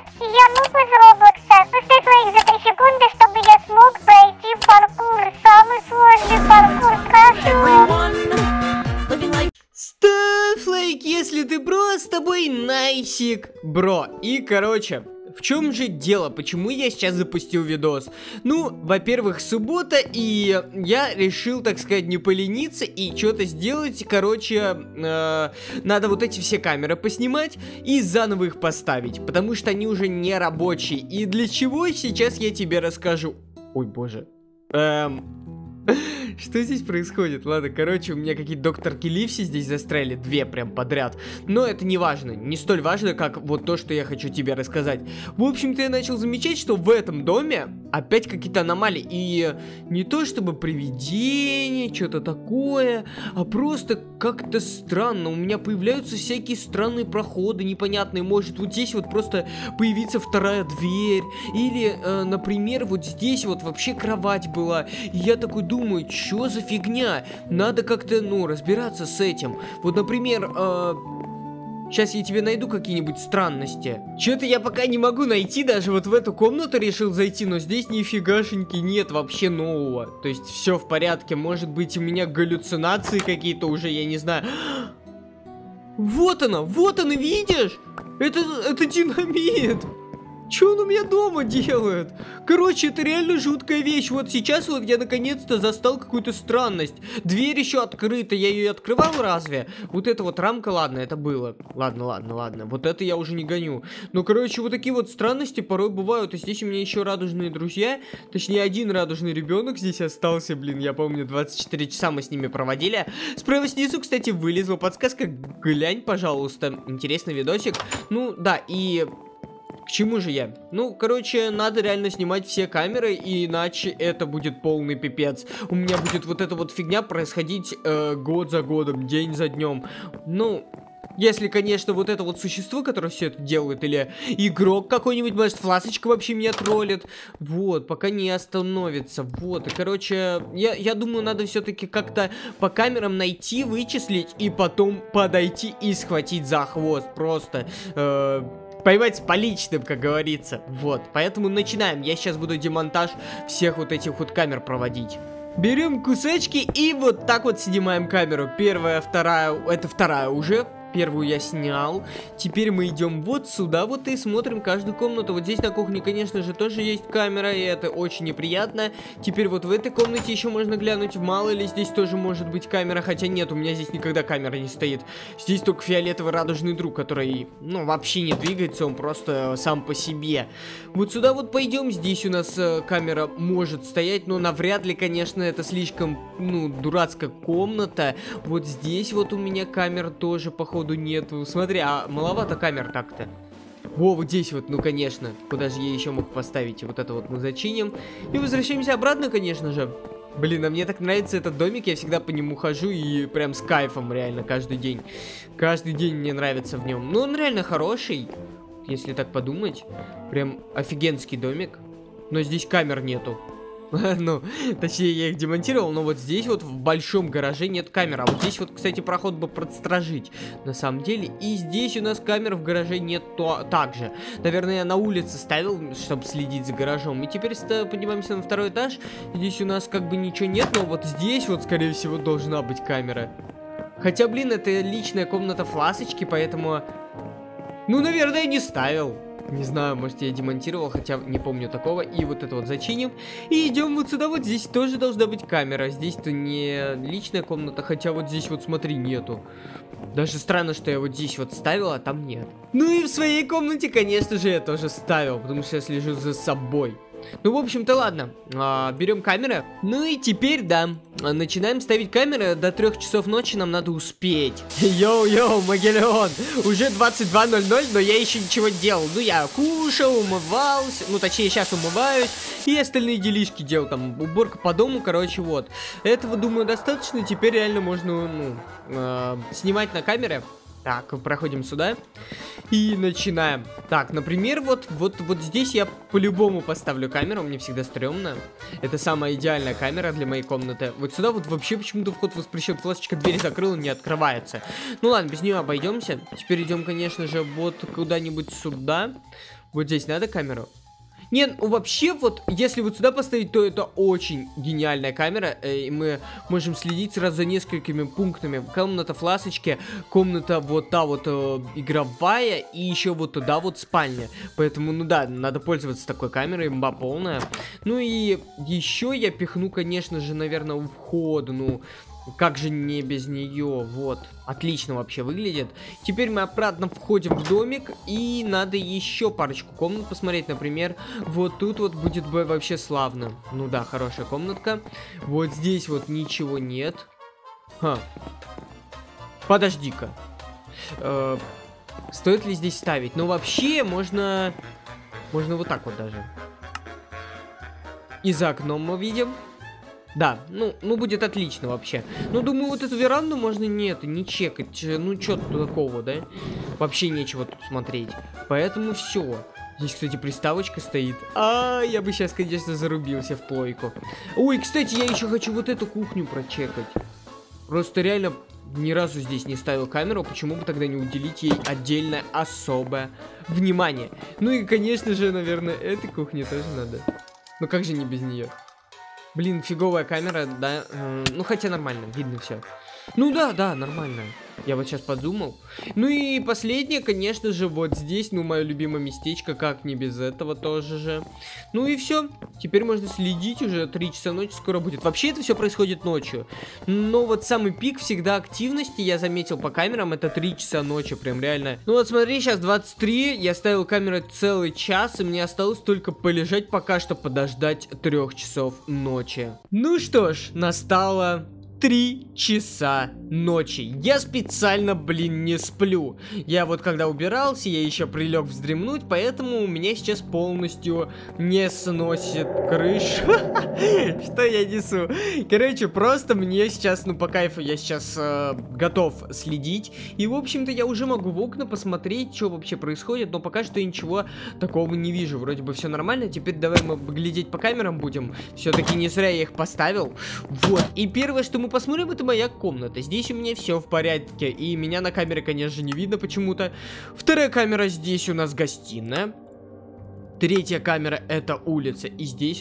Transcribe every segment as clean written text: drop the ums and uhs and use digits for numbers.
Я нуб из Роблокса. Поставь лайк за 3 секунды, чтобы я смог пройти паркур. Самый сложный паркур. Скажу. Ставь лайк, если ты бро, с тобой найсик, бро. И, короче, в чем же дело? Почему я сейчас запустил видос? Ну, во-первых, суббота, и я решил, так сказать, не полениться и что-то сделать. Короче, надо вот эти все камеры поснимать и заново их поставить, потому что они уже не рабочие. И для чего, сейчас я тебе расскажу. Ой, боже. Что здесь происходит? Ладно, короче, у меня какие-то докторки Ливси здесь застряли, 2 прям подряд. Но это не важно, не столь важно, как вот то, что я хочу тебе рассказать. В общем-то, я начал замечать, что в этом доме опять какие-то аномалии. И не то чтобы привидение, что-то такое, а просто как-то странно. У меня появляются всякие странные проходы непонятные. Может вот здесь вот просто появиться вторая дверь. Или, например, вот здесь вот вообще кровать была. И я такой думаю, что за фигня? Надо как-то, ну, разбираться с этим. Вот, например, сейчас я тебе найду какие-нибудь странности. Что-то я пока не могу найти, даже вот в эту комнату решил зайти, но здесь нифигашеньки нет вообще нового. То есть все в порядке, может быть у меня галлюцинации какие-то уже, я не знаю. Вот она, видишь? Это динамит. Что он у меня дома делает? Короче, это реально жуткая вещь. Вот сейчас вот я наконец-то застал какую-то странность. Дверь еще открыта, я ее открывал разве? Вот эта вот рамка, ладно, это было. Ладно. Вот это я уже не гоню. Но, короче, вот такие вот странности порой бывают. И здесь у меня еще радужные друзья. Точнее, один радужный ребенок здесь остался, блин. Я помню, 24 часа мы с ними проводили. Справа снизу, кстати, вылезла подсказка. Глянь, пожалуйста. Интересный видосик. Ну, да, и... К чему же я? Ну, короче, надо реально снимать все камеры, иначе это будет полный пипец. У меня будет вот эта вот фигня происходить год за годом, день за днем. Ну, если, конечно, вот это вот существо, которое все это делает, или игрок какой-нибудь, может, фласочка вообще меня троллит. Вот, пока не остановится. Вот, и, короче, я думаю, надо все-таки как-то по камерам найти, вычислить, и потом подойти и схватить за хвост. Просто... поймать с поличным, как говорится. Вот, поэтому начинаем. Я сейчас буду демонтаж всех вот этих вот камер проводить. Берем кусочки и вот так вот снимаем камеру. Первая, вторая, это вторая уже. Первую я снял. Теперь мы идем вот сюда вот и смотрим каждую комнату. Вот здесь на кухне, конечно же, тоже есть камера, и это очень неприятно. Теперь вот в этой комнате еще можно глянуть. Мало ли здесь тоже может быть камера. Хотя нет, у меня здесь никогда камера не стоит. Здесь только фиолетовый радужный друг, который, ну, вообще не двигается. Он просто сам по себе. Вот сюда вот пойдем. Здесь у нас камера может стоять, но навряд ли, конечно, это слишком, ну, дурацкая комната. Вот здесь вот у меня камера тоже, походу, нету. Смотри, а маловато камер так-то. Во, вот здесь вот, ну, конечно. Куда же я еще мог поставить? Вот это вот мы зачиним. И возвращаемся обратно, конечно же. Блин, а мне так нравится этот домик. Я всегда по нему хожу и прям с кайфом, реально, каждый день. Каждый день мне нравится в нем. Ну, он реально хороший, если так подумать. Прям офигенский домик. Но здесь камер нету. Ну, точнее, я их демонтировал, но вот здесь вот в большом гараже нет камер. А вот здесь вот, кстати, проход бы подстражить, на самом деле. И здесь у нас камер в гараже нет также. Наверное, я на улице ставил, чтобы следить за гаражом. И теперь поднимаемся на второй этаж. Здесь у нас как бы ничего нет, но вот здесь вот, скорее всего, должна быть камера. Хотя, блин, это личная комната фласочки, поэтому... Ну, наверное, я не ставил. Не знаю, может, я демонтировал, хотя не помню такого. И вот это вот зачиним. И идем вот сюда, вот здесь тоже должна быть камера. Здесь-то не личная комната, хотя вот здесь вот, смотри, нету. Даже странно, что я вот здесь вот ставил, а там нет. Ну и в своей комнате, конечно же, я тоже ставил, потому что я слежу за собой. Ну, в общем-то, ладно. Берем камеры. Ну и теперь, да, начинаем ставить камеры. До 3 часов ночи нам надо успеть. Йоу-йоу, Магеллион. Уже 22:00, но я еще ничего не делал. Ну, я кушал, умывался. Ну, точнее, сейчас умываюсь. И остальные делишки делал. Там, уборка по дому, короче, вот. Этого, думаю, достаточно. Теперь реально можно, ну, снимать на камеры. Так, проходим сюда и начинаем. Так, например, вот здесь я по-любому поставлю камеру, мне всегда стрёмно. Это самая идеальная камера для моей комнаты. Вот сюда вот вообще почему-то вход воспрещен. Флешечка дверь закрыла, не открывается. Ну ладно, без нее обойдемся. Теперь идем, конечно же, вот куда-нибудь сюда. Вот здесь надо камеру? Нет, ну вообще вот, если вот сюда поставить, то это очень гениальная камера, и мы можем следить сразу за несколькими пунктами. Комната фласочки, комната вот та вот игровая, и еще вот туда вот спальня. Поэтому, ну да, надо пользоваться такой камерой, имба полная. Ну и еще я пихну, конечно же, наверное, у входа, ну... Как же не без нее, вот. Отлично вообще выглядит. Теперь мы обратно входим в домик. И надо еще парочку комнат посмотреть. Например, вот тут вот будет вообще славно. Ну да, хорошая комнатка. Вот здесь вот ничего нет. Ха. Подожди-ка. Стоит ли здесь ставить? Ну вообще можно... Можно вот так вот даже. И за окном мы видим... Да, ну будет отлично вообще. Ну, думаю, вот эту веранду можно не чекать. Ну, что тут такого, да? Вообще нечего тут смотреть. Поэтому все. Здесь, кстати, приставочка стоит. Я бы сейчас, конечно, зарубился в плойку. Ой, кстати, я еще хочу вот эту кухню прочекать. Просто реально ни разу здесь не ставил камеру. Почему бы тогда не уделить ей отдельное особое внимание? Ну и, конечно же, наверное, этой кухне тоже надо. Ну как же не без нее? Блин, фиговая камера, да, ну хотя нормально, видно все. Ну да, нормально. Я вот сейчас подумал. Ну и последнее, конечно же, вот здесь, ну, мое любимое местечко, как не без этого тоже же. Ну и все. Теперь можно следить, уже 3 часа ночи скоро будет. Вообще это все происходит ночью. Но вот самый пик всегда активности, я заметил по камерам, это 3 часа ночи, прям реально. Ну вот смотри, сейчас 23, я ставил камеру целый час, и мне осталось только полежать пока что, подождать 3 часов ночи. Ну что ж, настало... 3 часа ночи. Я специально, блин, не сплю. Я вот когда убирался, я еще прилег вздремнуть, поэтому у меня сейчас полностью не сносит крышу. Что я несу? Короче, просто мне сейчас, ну, по кайфу, я сейчас готов следить. И, в общем-то, я уже могу в окна посмотреть, что вообще происходит, но пока что ничего такого не вижу. Вроде бы все нормально. Теперь давай мы глядеть по камерам будем. Все-таки не зря я их поставил. Вот. И первое, что мы посмотрим, это моя комната. Здесь у меня все в порядке. И меня на камере, конечно же, не видно почему-то. Вторая камера, здесь у нас гостиная. Третья камера, это улица. И здесь...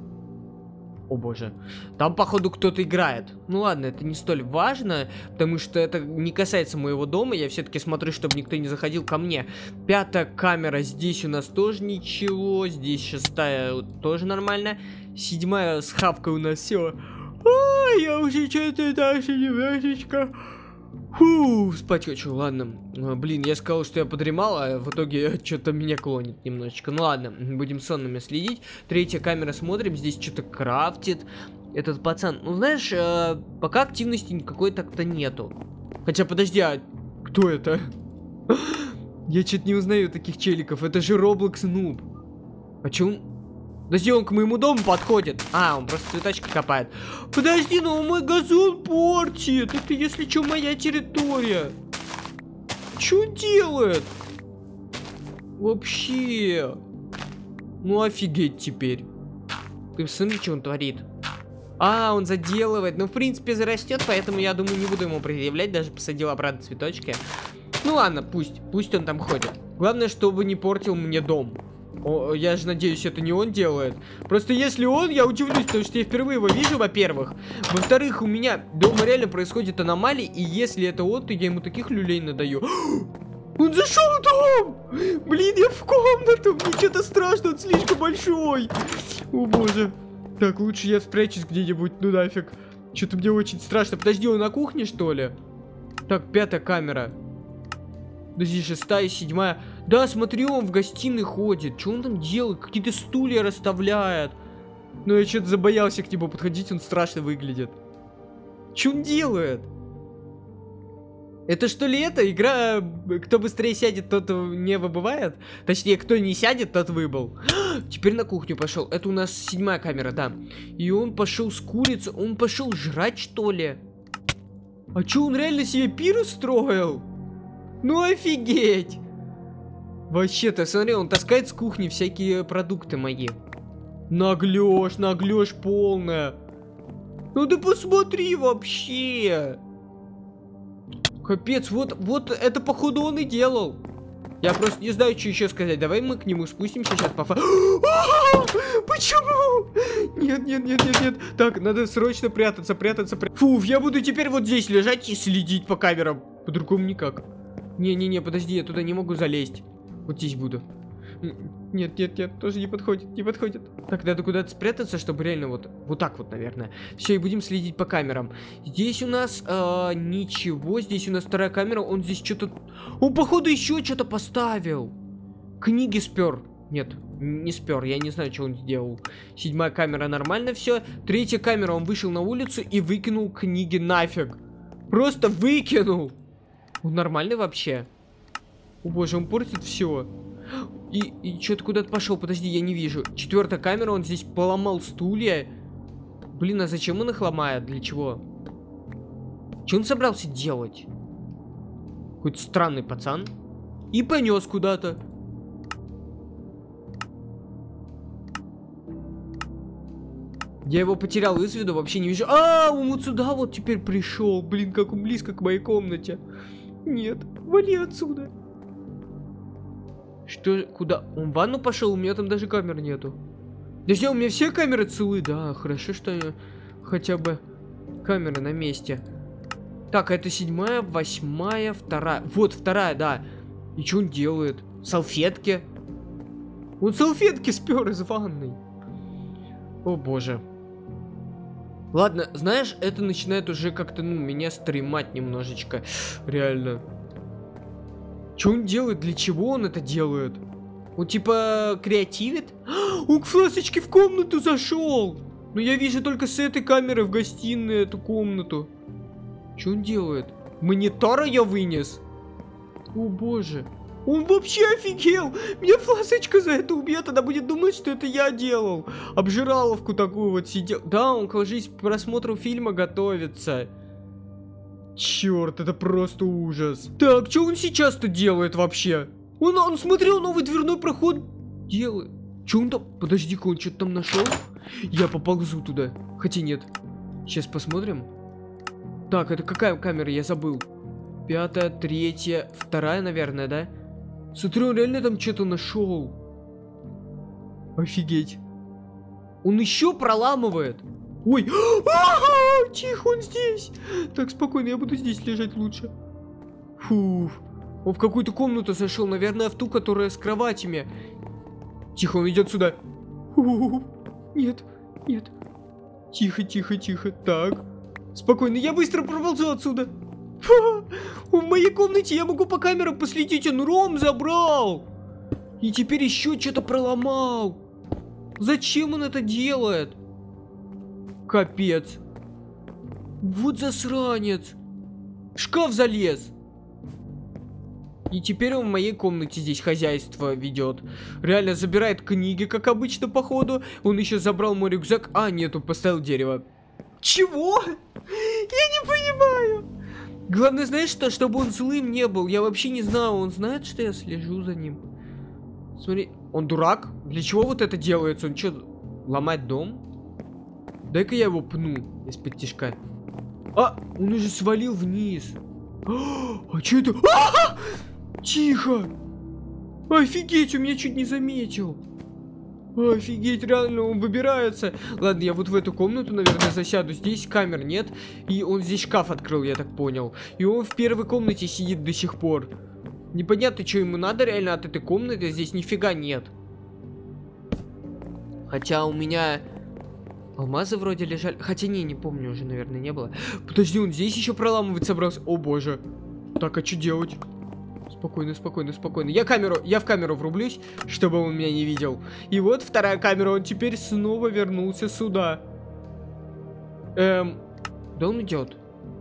О боже. Там, походу, кто-то играет. Ну ладно, это не столь важно, потому что это не касается моего дома. Я все-таки смотрю, чтобы никто не заходил ко мне. Пятая камера, здесь у нас тоже ничего. Здесь шестая тоже нормально. Седьмая с хавкой у нас все... я уже что-то даже немножечко... Фу, спать хочу, ладно. Блин, я сказал, что я подремал, а в итоге что-то меня клонит немножечко. Ну ладно, будем сонными следить. Третья камера, смотрим, здесь что-то крафтит этот пацан. Ну знаешь, пока активности никакой так-то нету. Хотя, подожди, а кто это? Я что-то не узнаю таких челиков. Это же Roblox Noob. А чё он... Подожди, он к моему дому подходит. Он просто цветочки копает. Подожди, но он мой газон портит. Это, если что, моя территория. Чё он делает? Вообще. Ну, офигеть теперь. Ты посмотри, что он творит. Он заделывает. Ну, в принципе, зарастет, поэтому я думаю, не буду ему предъявлять. Даже посадил обратно цветочки. Ну, ладно, пусть он там ходит. Главное, чтобы не портил мне дом. Я же надеюсь, это не он делает. Просто если он, я удивлюсь, потому что я впервые его вижу, во-первых. Во-вторых, у меня дома реально происходит аномалии, и если это он, то я ему таких люлей надаю. Он зашел в дом! Блин, я в комнату, мне что-то страшно, он слишком большой. О боже. Так, лучше я спрячусь где-нибудь, ну нафиг. Что-то мне очень страшно. Подожди, он на кухне, что ли? Так, пятая камера. Подожди, шестая, седьмая. Да, смотри, он в гостиной ходит. Что он там делает? Какие-то стулья расставляет. Ну, я что-то забоялся к нему подходить, он страшно выглядит. Что он делает? Это что ли это? Игра, кто быстрее сядет, тот не выбывает? Точнее, кто не сядет, тот выбыл. Теперь на кухню пошел. Это у нас седьмая камера, да. И он пошел с курицей. Он пошел жрать, что ли? А что, он реально себе пир устроил? Ну офигеть! Вообще-то, смотри, он таскает с кухни всякие продукты мои. Наглёшь полная. Ну ты посмотри вообще. Капец, вот это походу он и делал. Я просто не знаю, что еще сказать. Давай мы к нему спустимся сейчас по Почему? Нет. Так, надо срочно прятаться. Фу, я буду теперь вот здесь лежать и следить по камерам. По-другому никак. Не, подожди, я туда не могу залезть. Вот здесь буду. Нет, тоже не подходит. Так, надо куда-то спрятаться, чтобы реально вот так вот, наверное. Все, и будем следить по камерам. Здесь у нас ничего. Здесь у нас вторая камера. Он здесь что-то... Он, походу, еще что-то поставил. Книги спер. Нет, не спер. Я не знаю, что он сделал. 7-я камера, нормально все. 3-я камера, он вышел на улицу и выкинул книги нафиг. Просто выкинул. Он нормальный вообще? О боже, он портит все. И что-то куда-то пошел. Подожди, я не вижу. 4-я камера, он здесь поломал стулья. Блин, а зачем он их ломает? Для чего? Что он собрался делать? Какой-то странный пацан. И понес куда-то. Я его потерял из виду, вообще не вижу. Он вот сюда вот теперь пришел. Блин, как он близко к моей комнате. Нет, вали отсюда. Что, куда? Он в ванну пошел, у меня там даже камер нету. Подожди, у меня все камеры целы, да, хорошо, что хотя бы камеры на месте. Так, это 7-я, 8-я, 2-я. Вот, 2-я, да. И что он делает? Салфетки. Он салфетки спер из ванной. О боже. Ладно, знаешь, это начинает уже как-то, меня стремать немножечко. Реально. Что он делает? Для чего он это делает? Он типа креативит? Он к фласочке в комнату зашел! Но я вижу только с этой камеры в гостиной эту комнату. Что он делает? Монитор я вынес? О боже. Он вообще офигел! Меня фласочка за это убьет, она будет думать, что это я делал. Обжираловку такую вот сидел. Да, он к просмотру фильма готовится. Черт, это просто ужас. Так, что он сейчас-то делает вообще? Он смотрел, новый дверной проход делает. Что он там? Подожди-ка, он что-то там нашел? Я поползу туда. Хотя нет. Сейчас посмотрим. Так, это какая камера? Я забыл. 5-я, 3-я, 2-я, наверное, да? Смотри, он реально там что-то нашел. Офигеть. Он еще проламывает. Ой, тихо, он здесь. Так, спокойно, я буду здесь лежать лучше. Фух. Он в какую-то комнату зашел, наверное, в ту, которая с кроватями. Тихо, он идет сюда. Нет. Тихо. Так. Спокойно, я быстро проползу отсюда. В моей комнате я могу по камерам последить, он ром забрал. И теперь еще что-то проломал. Зачем он это делает? Капец. Вот засранец. В шкаф залез. И теперь он в моей комнате здесь хозяйство ведет. Реально забирает книги, как обычно, походу. Он еще забрал мой рюкзак. Нет, он поставил дерево. Чего? Я не понимаю. Главное, знаешь что? Чтобы он злым не был. Я вообще не знаю. Он знает, что я слежу за ним. Смотри, он дурак? Для чего вот это делается? Он что, ломать дом? Дай-ка я его пну из-под тишка. Он уже свалил вниз. Что это? Тихо! Офигеть, он меня чуть не заметил. Офигеть, реально, он выбирается. Ладно, я вот в эту комнату, наверное, засяду. Здесь камер нет. И он здесь шкаф открыл, я так понял. И он в первой комнате сидит до сих пор. Непонятно, что ему надо реально от этой комнаты. Здесь нифига нет. Хотя у меня... Алмазы вроде лежали. Хотя не помню уже, наверное, не было. Подожди, он здесь еще проламывать собрался. О боже. Так, а что делать? Спокойно. Я в камеру врублюсь, чтобы он меня не видел. И вот вторая камера, он теперь снова вернулся сюда. Да он идет.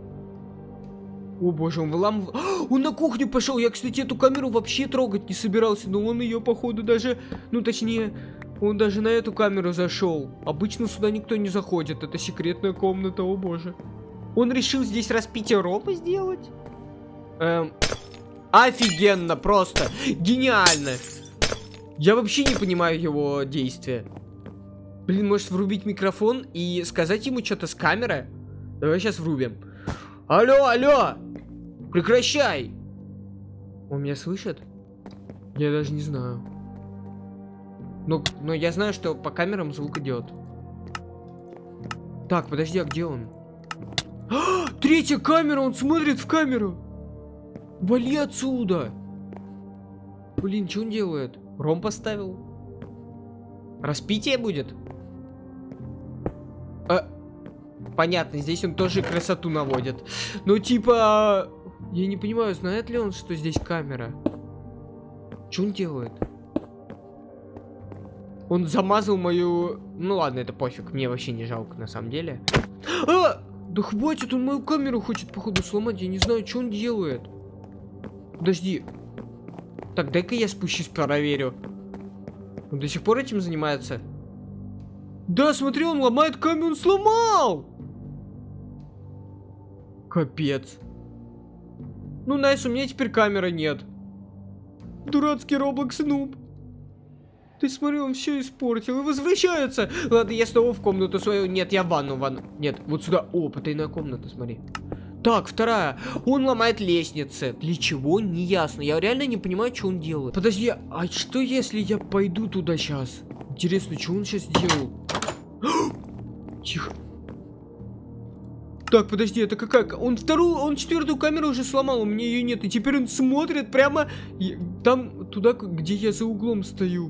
О боже, он выламывает. Он на кухню пошел. Я, кстати, эту камеру вообще трогать не собирался. Но он ее, походу, даже... точнее... Он даже на эту камеру зашел. Обычно сюда никто не заходит. Это секретная комната, о боже. Он решил здесь распитие рома сделать? Офигенно, просто. Гениально. Я вообще не понимаю его действия. Блин, может врубить микрофон и сказать ему что-то с камеры? Давай сейчас врубим. Алло, алло! Прекращай! Он меня слышит? Я даже не знаю. Но я знаю, что по камерам звук идет. Так, подожди, а где он? А, третья камера, он смотрит в камеру. Вали отсюда. Блин, что он делает? Ром поставил. Распитие будет? Понятно, здесь он тоже красоту наводит. Ну, типа... Я не понимаю, знает ли он, что здесь камера? Что он делает? Он замазал мою... Ну ладно, это пофиг, мне вообще не жалко, на самом деле. А! Да хватит, он мою камеру хочет, походу, сломать. Я не знаю, что он делает. Подожди. Так, дай-ка я спущусь, проверю. Он до сих пор этим занимается? Да, смотри, он ломает камеру, он сломал! Капец. Ну, Найс, у меня теперь камеры нет. Дурацкий Roblox нуб. Ты смотри, он все испортил и возвращается. Ладно, я снова в комнату свою. Нет, я в ванну. Нет, вот сюда. О, потайная комната, смотри. Так, вторая. Он ломает лестницы. Для чего? Не ясно. Я реально не понимаю, что он делает. Подожди, а что если я пойду туда сейчас? Интересно, что он сейчас делал? Тихо. Так, подожди, это какая? Он четвертую камеру уже сломал, у меня ее нет. И теперь он смотрит прямо там, туда, где я за углом стою.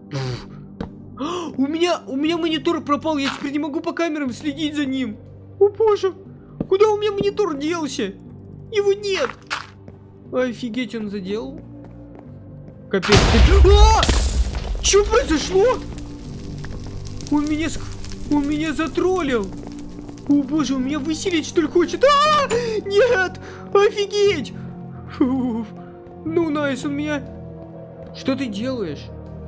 У меня монитор пропал, я теперь не могу по камерам следить за ним. О боже, куда у меня монитор делся? Его нет. Офигеть, он заделал. Капец. Что произошло? Он меня затроллил. О боже, он меня выселить что ли хочет? Нет! Офигеть! Фу. Ну, Найс, он меня... Что ты делаешь?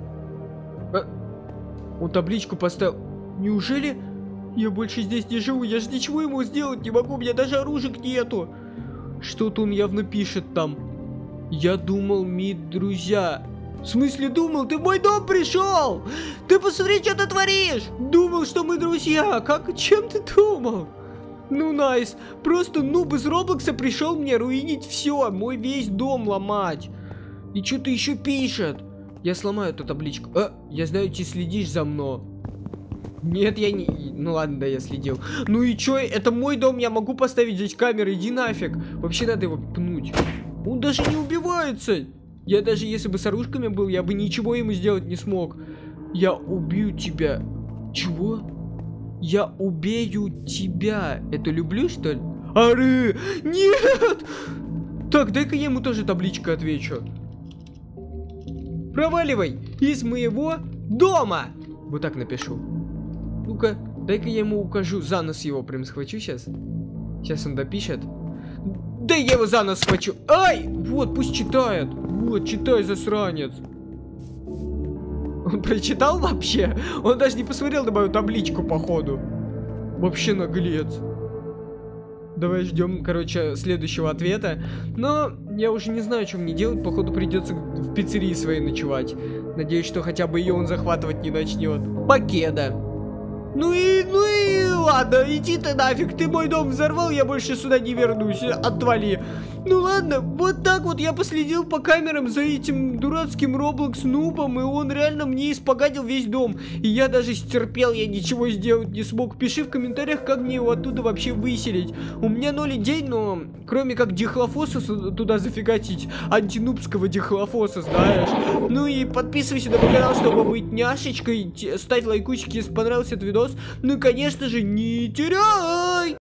Он табличку поставил. Неужели я больше здесь не живу? Я же ничего ему сделать не могу, у меня даже оружия нету. Что-то он явно пишет там. Я думал, мы друзья. В смысле думал? Ты в мой дом пришел! Ты посмотри, что ты творишь! Думал, что мы друзья! Чем ты думал? Ну, Найс, просто нуб из Роблокса пришел мне руинить все, мой весь дом ломать. И что-то еще пишет. Я сломаю эту табличку. Я знаю, ты следишь за мной. Нет, я не... Ну ладно, да, я следил. Ну и чё, это мой дом, я могу поставить здесь камеры, иди нафиг. Вообще надо его пнуть. Он даже не убивается. Я даже если бы с оружками был, я бы ничего ему сделать не смог. Я убью тебя. Чего? Я убью тебя. Это люблю, что ли? Ары! Нет! Так, дай-ка я ему тоже табличкой отвечу. Проваливай из моего дома! Вот так напишу. Ну-ка, дай-ка я ему укажу. За нос его прям схвачу сейчас. Сейчас он допишет. Да я его за нос схвачу. Ай! Вот, пусть читает. Вот, читай, засранец. Он прочитал вообще? Он даже не посмотрел на мою табличку, походу. Вообще наглец. Давай ждем, короче, следующего ответа. Но я уже не знаю, что мне делать. Походу придется в пиццерии своей ночевать. Надеюсь, что хотя бы ее он захватывать не начнет. Покеда. Ну и ладно, иди ты нафиг, ты мой дом взорвал, я больше сюда не вернусь, отвали. Ну ладно, вот так вот я последил по камерам за этим дурацким Roblox нубом, и он реально мне испоганил весь дом. И я даже стерпел, я ничего сделать не смог. Пиши в комментариях, как мне его оттуда вообще выселить. У меня 0 идей, но кроме как дихлофоса туда зафигатить, антинубского дихлофоса, знаешь. Ну и подписывайся на мой канал, чтобы быть няшечкой, ставь лайкусик, если понравился этот видос. Ну и конечно же, не теряй!